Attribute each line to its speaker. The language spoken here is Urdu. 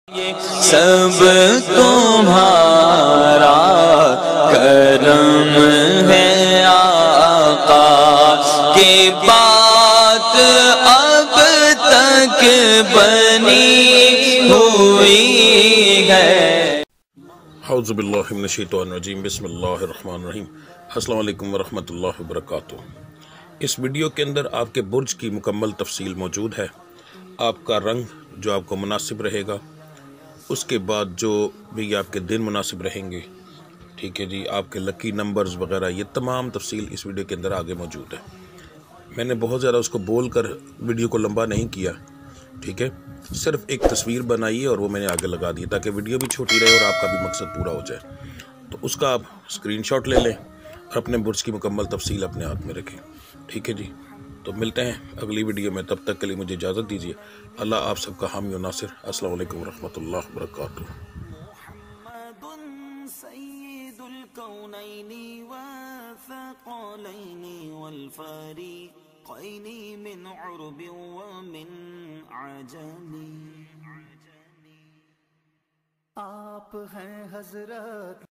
Speaker 1: سب تمہارا کرم ہے آقا کی بات اب تک بنی ہوئی ہے۔
Speaker 2: اعوذ باللہ من الشیطان الرجیم، بسم اللہ الرحمن الرحیم۔ السلام علیکم ورحمۃ اللہ وبرکاتہ۔ اس ویڈیو کے اندر آپ کے برج کی مکمل تفصیل موجود ہے، آپ کا رنگ جو آپ کو مناسب رہے گا، اس کے بعد جو بھی آپ کے دن مناسب رہیں گے، ٹھیک ہے جی، آپ کے لکی نمبرز وغیرہ، یہ تمام تفصیل اس ویڈیو کے اندر آگے موجود ہے۔ میں نے بہت زیادہ اس کو بول کر ویڈیو کو لمبا نہیں کیا، ٹھیک ہے، صرف ایک تصویر بنائی ہے اور وہ میں نے آگے لگا دی تاکہ ویڈیو بھی چھوٹی رہے اور آپ کا بھی مقصد پورا ہو جائے۔ تو اس کا آپ اسکرین شاٹ لے لیں اور اپنے برج کی مکمل تفصیل اپنے ہاتھ میں رکھیں، ٹھیک ہے جی۔ تو ملتے ہیں اگلی ویڈیو میں، تب تک کے لیے مجھے اجازت دیجیے۔ اللہ آپ سب کا حامی و ناصر۔ السلام علیکم ورحمۃ اللہ وبرکاتہ۔
Speaker 3: سید الکونین والثقلین والفریقین من عرب ومن عجم، آپ ہیں حضرت